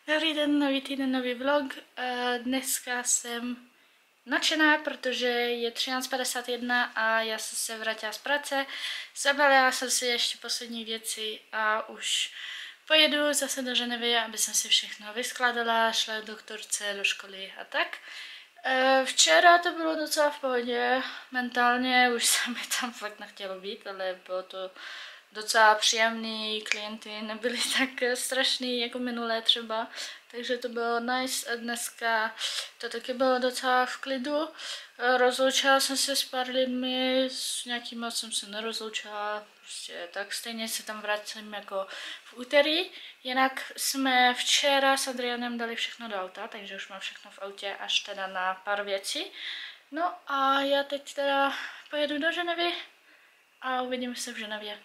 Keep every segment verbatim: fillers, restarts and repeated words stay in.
Dobrý den, nový týden, nový vlog. Dneska jsem nadšená, protože je třináct padesát jedna a já jsem se vrátila z práce. Zabalila jsem si ještě poslední věci a už pojedu zase do Ženevy, aby jsem si všechno vyskládala, šla k doktorce, do školy a tak. Včera to bylo docela v pohodě, mentálně už se mi tam fakt nechtělo být, ale bylo to docela příjemný, klienty nebyli tak strašný jako minulé třeba, takže to bylo nice a dneska to taky bylo docela v klidu. Rozloučila jsem se s pár lidmi, s nějakýma jsem se nerozloučila, prostě tak stejně se tam vracím jako v úterý. Jinak jsme včera s Adrianem dali všechno do auta, takže už mám všechno v autě až teda na pár věcí. No a já teď teda pojedu do Ženevy a uvidíme se v Ženevě.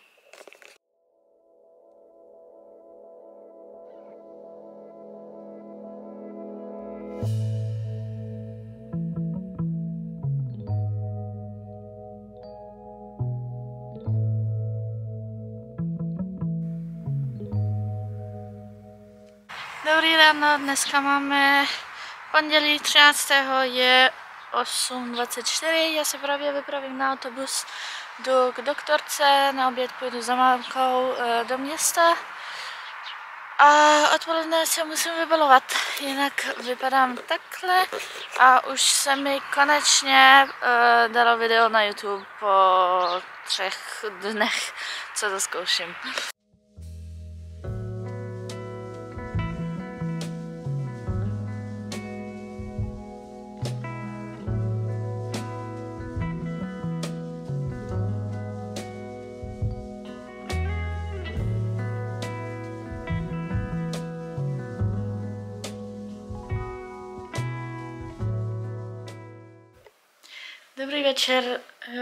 Dobrý ráno, dneska máme pondělí třináctého je osm dvacet čtyři, já se právě vypravím na autobus, jdu k doktorce, na oběd půjdu za mámkou do města a odpoledne se musím vybalovat, jinak vypadám takhle a už se mi konečně uh, dalo video na YouTube po třech dnech, co to zkouším. Dobrý večer,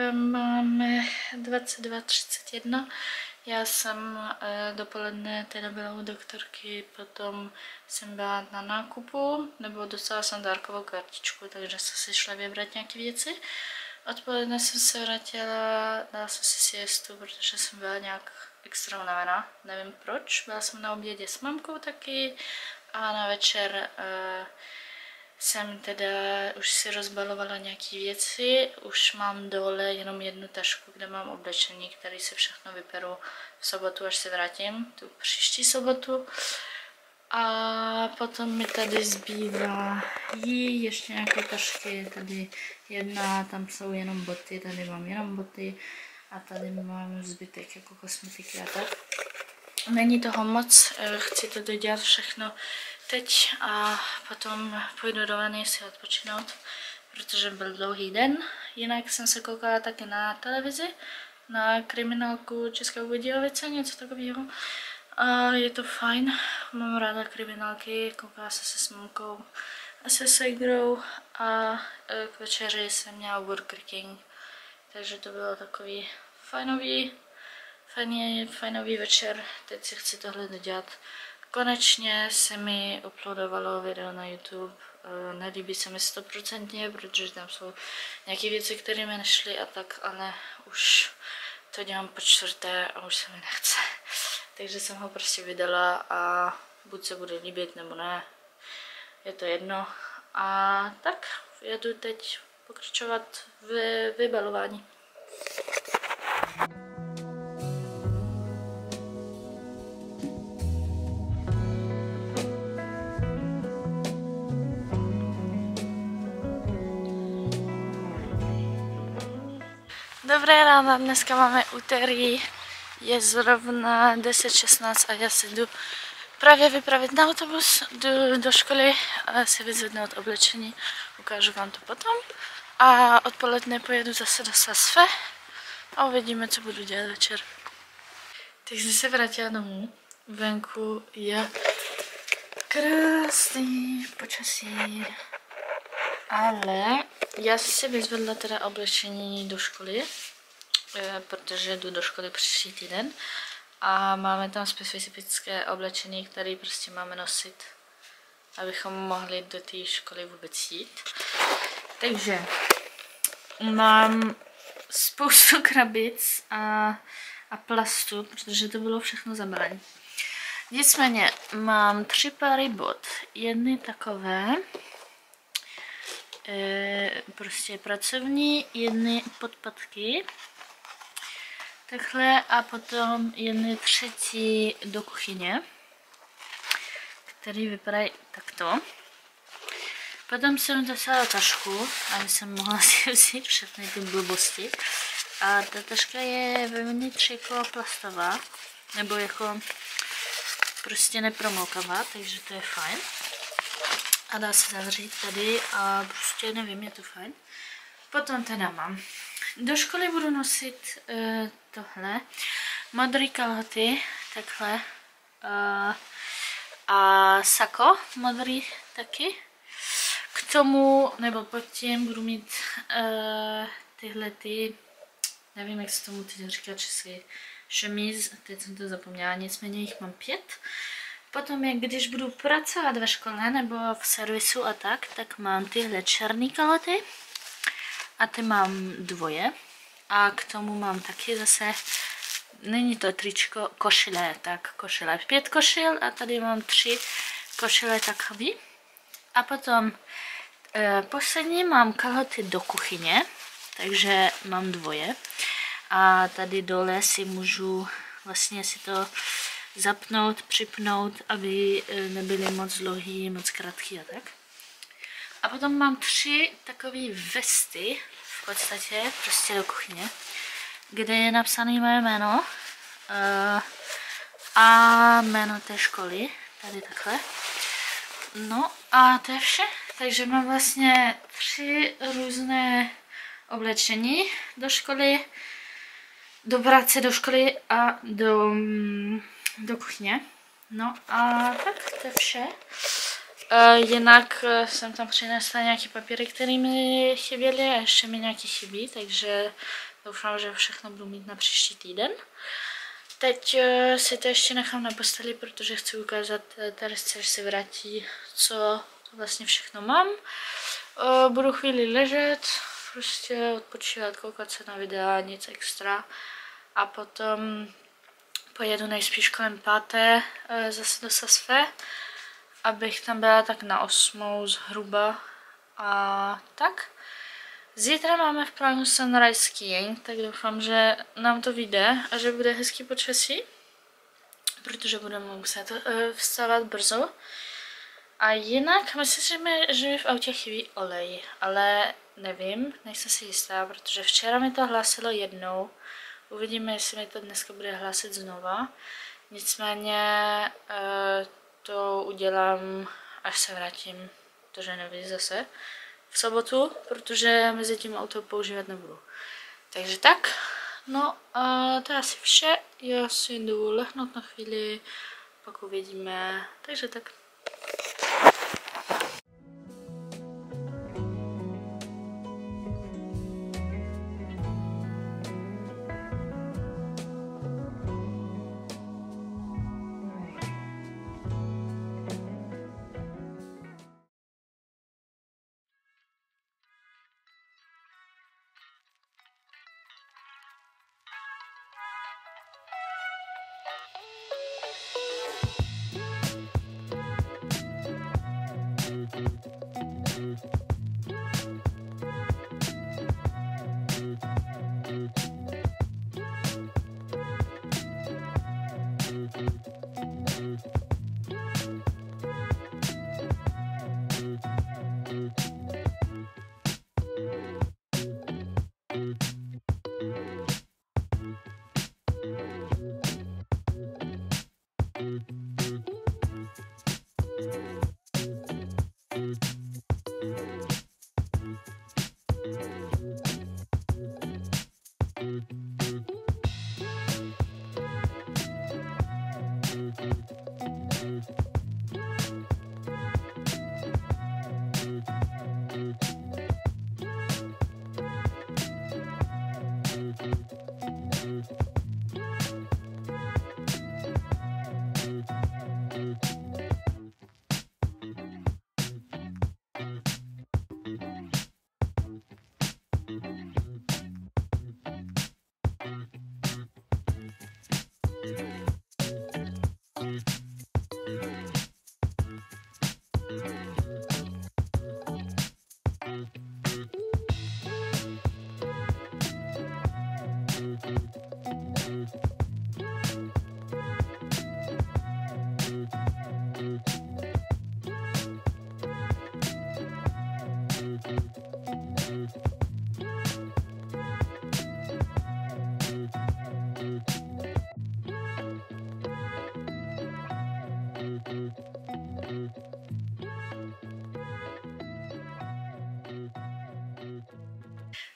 máme dvacet dva třicet jedna, já jsem dopoledne teda byla u doktorky, potom jsem byla na nákupu, nebo dostala jsem dárkovou kartičku, takže jsem si šla vybrat nějaké věci. Odpoledne jsem se vrátila, dala jsem si siestu, protože jsem byla nějak extra unavená, nevím proč, byla jsem na obědě s mamkou taky a na večer uh, jsem teda už si rozbalovala nějaké věci, už mám dole jenom jednu tašku, kde mám oblečení, které si všechno vyperu v sobotu, až se vrátím, tu příští sobotu. A potom mi tady zbývá jí ještě nějaké tašky, tady jedna, tam jsou jenom boty, tady mám jenom boty a tady mám zbytek jako kosmetiky a tak. Není toho moc, chci to dodělat všechno teď a potom půjdu do vany si odpočinout, protože byl dlouhý den. Jinak jsem se koukala taky na televizi, na kriminálku Českého Budějovice, něco takového. A je to fajn, mám ráda kriminálky, koukala se se s mamkou a se segrou a k večeři jsem měla Burger King, takže to bylo takový fajnový, fajný, fajnový večer, teď si chci tohle dodělat. Konečně se mi uploadovalo video na YouTube, nelíbí se mi stoprocentně, protože tam jsou nějaké věci, které mi nešly a tak, ale už to dělám po čtvrté a už se mi nechce. Takže jsem ho prostě vydala a buď se bude líbit nebo ne, je to jedno. A tak jedu teď pokračovat v vybalování. Dobré ráno, dneska máme úterý, je zrovna deset šestnáct a já se jdu právě vypravit na autobus, jdu do školy a si vyzvednout oblečení, ukážu vám to potom. A odpoledne pojedu zase do Sasfe a uvidíme, co budu dělat večer. Teď jsem se vrátila domů, venku je krásný počasí. Ale já jsem si vyzvedla teda oblečení do školy, protože jdu do školy příští týden a máme tam specifické oblečení, které prostě máme nosit, abychom mohli do té školy vůbec jít. Takže mám spoustu krabic a, a plastu, protože to bylo všechno zabrané. Nicméně mám tři páry bot. Jedny takové, e, prostě pracovní, jedny podpatky, takhle, a potom jedny třetí do kuchyně, který vypadají takto. Potom jsem dostala tašku, aby jsem mohla si vzít všechny ty blbosti. A ta taška je vevnitř jako plastová, nebo jako prostě nepromokavá, takže to je fajn. A dá se zavřít tady a prostě nevím, je to fajn. Potom teda mám. Do školy budu nosit uh, tohle. Modrý kalhoty, takhle. Uh, a sako, modrý taky. K tomu, nebo pod tím budu mít uh, tyhle ty, nevím, jak se tomu teď říká česky, šemíz, teď jsem to zapomněla, nicméně jich mám pět. Potom, jak když budu pracovat ve škole nebo v servisu a tak, tak mám tyhle černé kalhoty a ty mám dvoje. A k tomu mám taky zase, není to tričko, košile, tak košile, pět košil a tady mám tři košile takový. A potom e, poslední mám kalhoty do kuchyně, takže mám dvoje. A tady dole si můžu vlastně si to zapnout, připnout, aby nebyly moc dlouhý, moc krátký a tak. A potom mám tři takové vesty, v podstatě, prostě do kuchyně, kde je napsané moje jméno uh, a jméno té školy, tady takhle. No a to je vše, takže mám vlastně tři různé oblečení do školy, do práce, do školy a do, do kuchyně. No a tak to je vše. Uh, jinak uh, jsem tam přinesla nějaké papíry, které mi chyběly a ještě mi nějaké chybí, takže doufám, že všechno budu mít na příští týden. Teď uh, si to ještě nechám na posteli, protože chci ukázat uh, Teresce, až se vrátí, co vlastně všechno mám. Uh, budu chvíli ležet, prostě odpočívat, koukat se na videa, nic extra. A potom pojedu nejspíš kolem páté uh, zase do Sasfe, abych tam byla tak na osmou zhruba a tak. Zítra máme v plánu sunrise skiing, tak doufám, že nám to vyjde a že bude hezký počasí, protože budeme muset uh, vstávat brzo. A jinak myslím, že mi v autě chybí olej, ale nevím, nejsem si jistá, protože včera mi to hlásilo jednou. Uvidíme, jestli mi to dneska bude hlásit znova. Nicméně uh, to udělám, až se vrátím do Ženevy zase v sobotu, protože mezi tím auto používat nebudu. Takže tak, no a to je asi vše. Já si jdu lehnout na chvíli, pak uvidíme, takže tak.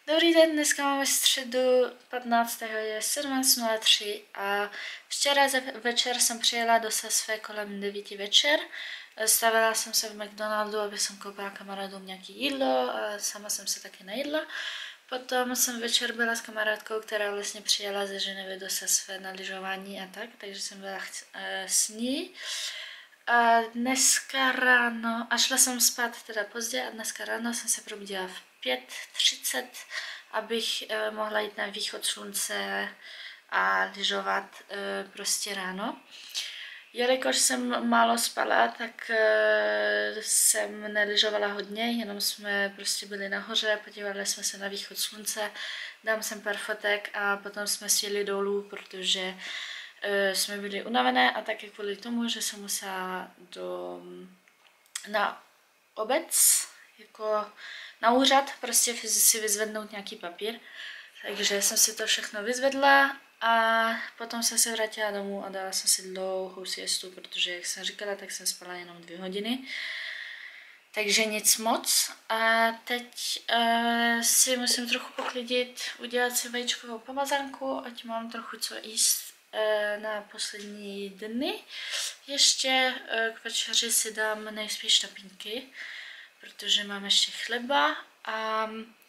Dobrý den, dneska máme středu patnáctého je sedmnáct nula tři a včera večer jsem přijela do Sasve kolem devíti večer. Stavila jsem se v McDonaldu, aby jsem koupila kamarádům nějaké jídlo a sama jsem se taky najedla. Potom jsem večer byla s kamarádkou, která vlastně přijela ze Ženevy do Sasve na lyžování a tak, takže jsem byla s ní. A dneska ráno, a šla jsem spát teda pozdě a dneska ráno jsem se probudila v pět třicet, abych eh, mohla jít na východ slunce a lyžovat eh, prostě ráno. Jelikož jsem málo spala, tak eh, jsem nelyžovala hodně, jenom jsme prostě byli nahoře, podívali jsme se na východ slunce, dám jsem pár fotek a potom jsme sjeli dolů, protože Uh, jsme byli unavené a taky kvůli tomu, že jsem musela do, na obec, jako na úřad, prostě si vyzvednout nějaký papír. Takže jsem si to všechno vyzvedla a potom jsem se vrátila domů a dala jsem si dlouhou siestu, protože jak jsem říkala, tak jsem spala jenom dvě hodiny. Takže nic moc. A teď uh, si musím trochu poklidit, udělat si vajíčkovou pomazánku, ať mám trochu co jíst na poslední dny. Ještě k večeři si dám nejspíš tapínky, protože mám ještě chleba a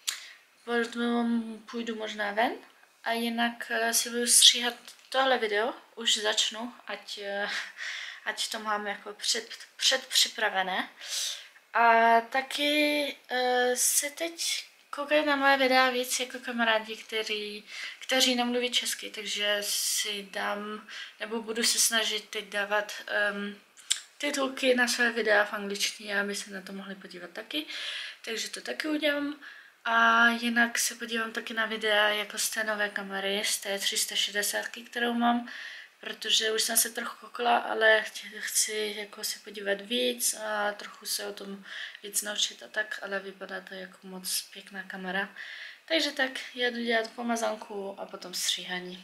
půjdu možná ven a jinak si budu stříhat tohle video, už začnu, ať, ať to mám jako před, předpřipravené. A taky se teď koukají na moje videa víc jako kamarádi, který, kteří nemluví česky, takže si dám, nebo budu se snažit teď dávat um, titulky na své videa v angličtině, aby se na to mohli podívat taky, takže to taky udělám. A jinak se podívám taky na videa jako z té nové kamery, z té tři sta šedesát, kterou mám, protože už jsem se trochu koukala, ale chci jako si podívat víc a trochu se o tom víc naučit a tak, ale vypadá to jako moc pěkná kamera. Takže tak, jedu dělat pomazánku a potom stříhání.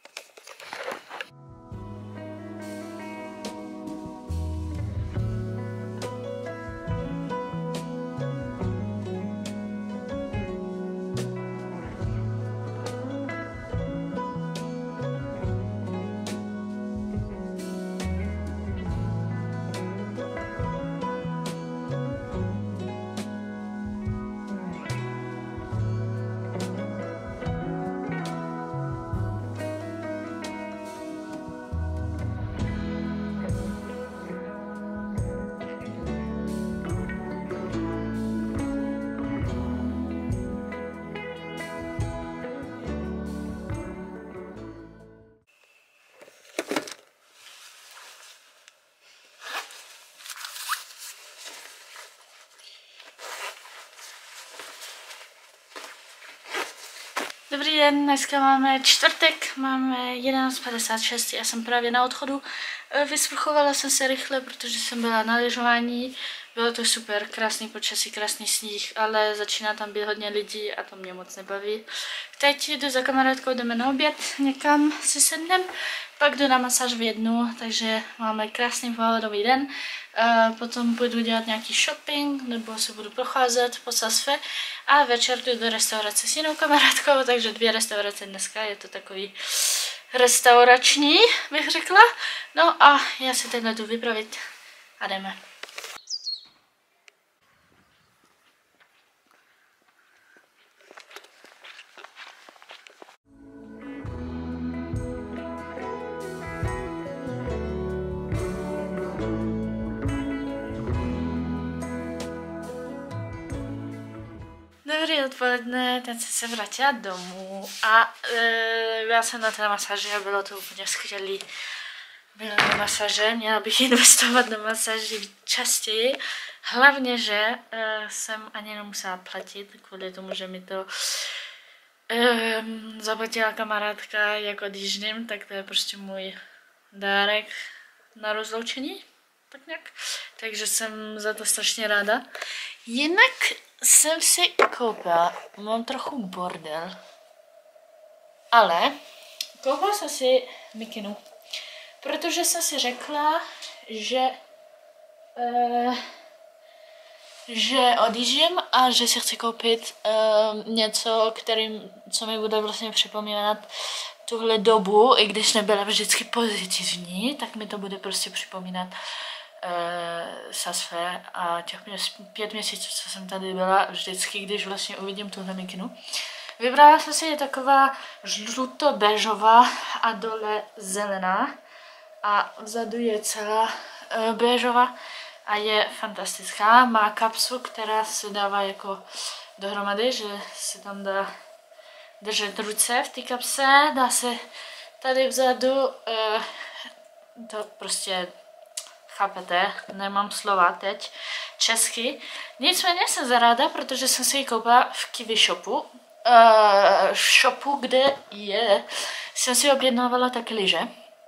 Dobrý den, dneska máme čtvrtek, máme jedenáct padesát šest, já jsem právě na odchodu. Vysprchovala jsem se rychle, protože jsem byla na lyžování, bylo to super, krásný počasí, krásný sníh, ale začíná tam být hodně lidí a to mě moc nebaví. Teď jdu za kamarádkou, jdeme na oběd, někam si sednem, pak jdu na masáž v jednu, takže máme krásný pohodový den. Potom půjdu dělat nějaký shopping, nebo se budu procházet po Sasve a večer jdu do restaurace s jinou kamarádkou, takže dvě restaurace dneska, je to takový restaurační, bych řekla. No a já se teď jdu vypravit a jdeme. Dobrý odpoledne, teď jsem se vrátila domů a e, já jsem na té masáži a bylo to úplně skvělý. Byla na masáže, měla bych investovat do masáži častěji. Hlavně, že e, jsem ani nemusela platit, kvůli tomu, že mi to e, zaplatila kamarádka, jak odjíždím, tak to je prostě můj dárek na rozloučení, tak nějak. Takže jsem za to strašně ráda. Jinak jsem si koupila, mám trochu bordel, ale koupila jsem si mikinu, protože jsem si řekla, že uh, že odjíždím a že si chci koupit uh, něco, kterým, co mi bude vlastně připomínat tuhle dobu, i když nebyla vždycky pozitivní, tak mi to bude prostě připomínat uh, Sasfé a těch pět měsíců, co jsem tady byla, vždycky, když vlastně uvidím tuhle mikinu. Vybrala jsem si je taková žluto-béžová a dole zelená a vzadu je celá uh, béžová a je fantastická. Má kapsu, která se dává jako dohromady, že se tam dá držet ruce v té kapse, dá se tady vzadu, uh, to prostě chápete, nemám slova teď česky. Nicméně jsem zaráda, protože jsem si ji koupila v Kiwi shopu. Uh, shopu, kde je, jsem si objednávala taky lyže.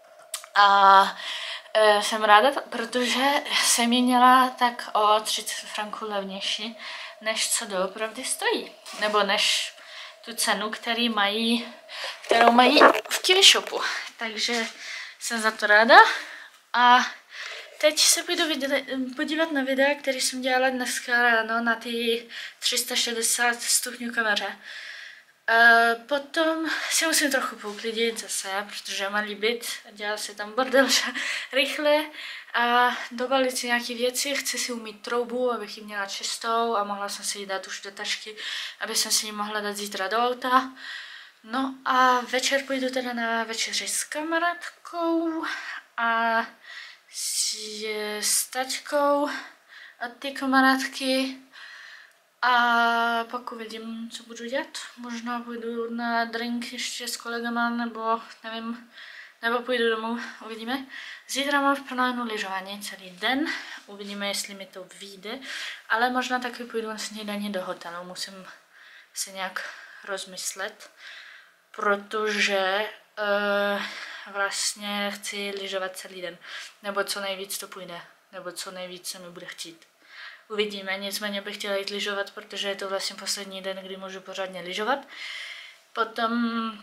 A uh, jsem ráda, protože jsem ji měla tak o třicet franků levnější, než co doopravdy stojí. Nebo než tu cenu, který mají, kterou mají v Kiwi shopu. Takže jsem za to ráda. A teď se půjdu podívat na videa, který jsem dělala dneska ráno na ty tři sta šedesát stupňů kameře. Uh, potom si musím trochu pouklidit zase, protože mám líbit, dělá se tam bordel rychle a dobalit si nějaké věci, chci si umýt troubu, abych ji měla čistou a mohla jsem si ji dát už do tašky, aby jsem si ji mohla dát zítra do auta. No a večer půjdu teda na večeři s kamarádkou a s, s taťkou od té kamarádky. A pak uvidím, co budu dělat. Možná půjdu na drink ještě s kolegama, nebo nevím, nebo půjdu domů, uvidíme. Zítra mám v plánu lyžování celý den, uvidíme, jestli mi to vyjde, ale možná taky půjdu na snídaní do hotelu, musím se nějak rozmyslet, protože uh, vlastně chci lyžovat celý den, nebo co nejvíc to půjde, nebo co nejvíc se mi bude chtít. Uvidíme, nicméně bych chtěla jít lyžovat, protože je to vlastně poslední den, kdy můžu pořádně lyžovat. Potom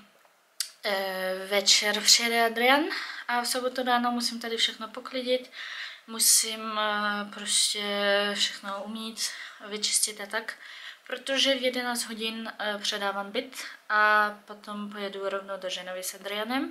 e, večer přijede Adrian a v sobotu ráno musím tady všechno poklidit. Musím e, prostě všechno umýt, vyčistit a tak, protože v jedenáct hodin e, předávám byt a potom pojedu rovnou do Ženevy s Adrianem.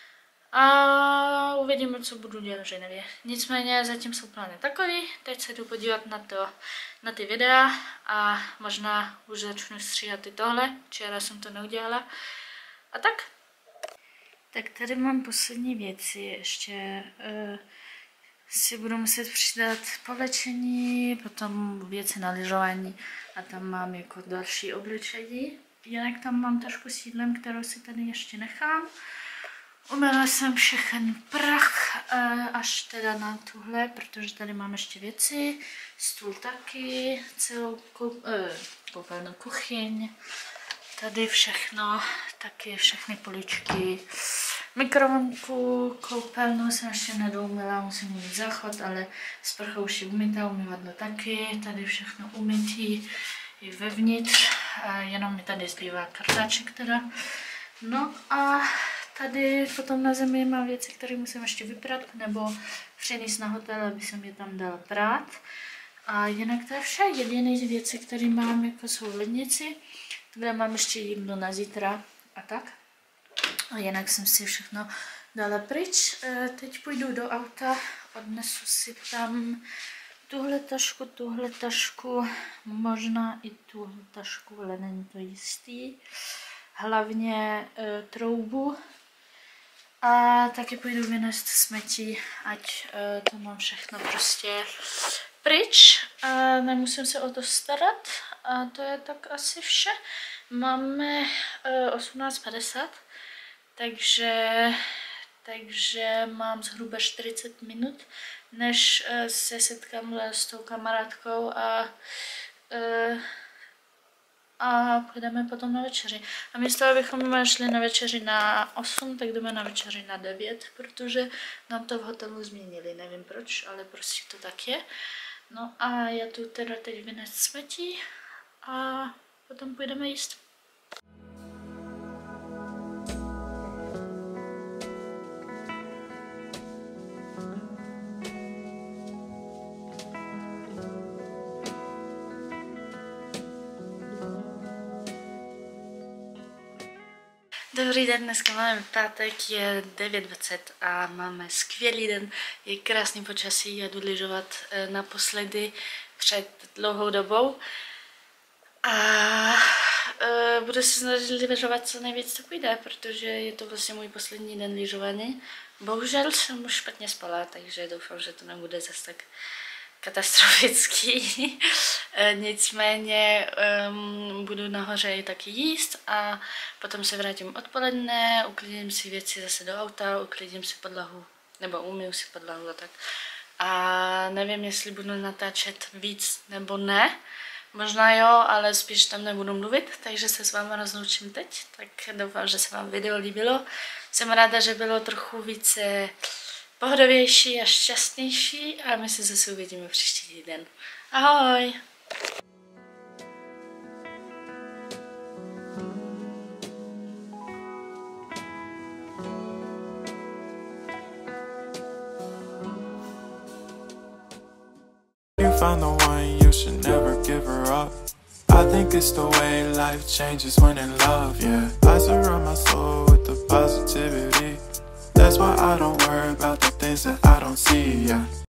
A uvidíme, co budu dělat v Ženevě. Nicméně zatím jsou plány takový. Teď se jdu podívat na, to, na ty videa a možná už začnu stříhat i tohle. Včera jsem to neudělala. A tak. Tak tady mám poslední věci. Ještě uh, si budu muset přidat povlečení, potom věci na lyžování a tam mám jako další oblečení. Jinak tam mám tašku s jídlem, kterou si tady ještě nechám. Umyla jsem všechen prach až teda na tuhle, protože tady mám ještě věci, stůl taky, celou koup, eh, koupelnou kuchyň, tady všechno, taky všechny poličky, mikrovlnku, koupelnu jsem ještě nedoumila, musím mít záchod, ale sprcha už je umytá, umyvadlo taky, tady všechno umytý i vevnitř, jenom mi tady zbývá kartáček teda, no a tady potom na zemi mám věci, které musím ještě vyprat nebo přenést na hotel, aby jsem je tam dala prát. A jinak to je vše. Jediné věci, které mám, jako jsou v lednici, kde mám ještě jídlo na zítra a tak. A jinak jsem si všechno dala pryč. Teď půjdu do auta, odnesu si tam tuhle tašku, tuhle tašku, možná i tuhle tašku, ale není to jistý. Hlavně e, troubu. A taky půjdu vynést smetí, ať uh, to mám všechno prostě pryč. A nemusím se o to starat. A to je tak asi vše. Máme uh, osmnáct padesát, takže, takže mám zhruba čtyřicet minut, než uh, se setkám s tou kamarádkou a uh, a půjdeme potom na večeři. A místo, abychom šli na večeři na osm, tak jdeme na večeři na devět, protože nám to v hotelu změnili. Nevím proč, ale prostě to tak je. No a já tu teda teď vynést smetí a potom půjdeme jíst. Dobrý den, dneska máme pátek, je devět dvacet a máme skvělý den, je krásný počasí, já jdu lyžovat naposledy před dlouhou dobou a uh, budu se snažit lyžovat co nejvíc to půjde, protože je to vlastně můj poslední den lyžování. Bohužel jsem už špatně spala, takže doufám, že to nebude zase tak katastrofický. Nicméně um, budu nahoře i taky jíst a potom se vrátím odpoledne, uklidím si věci zase do auta, uklidím si podlahu, nebo umyju si podlahu a tak. A nevím, jestli budu natáčet víc nebo ne. Možná jo, ale spíš tam nebudu mluvit, takže se s vámi rozloučím teď. Tak doufám, že se vám video líbilo. Jsem ráda, že bylo trochu více pohodovější a šťastnější a my se zase uvidíme příští týden. Ahoj! You found the one, you should never give her up. I think it's the way life changes when in love, yeah. I surround my soul with the positivity. That's why I don't worry about the things that I don't see, yeah.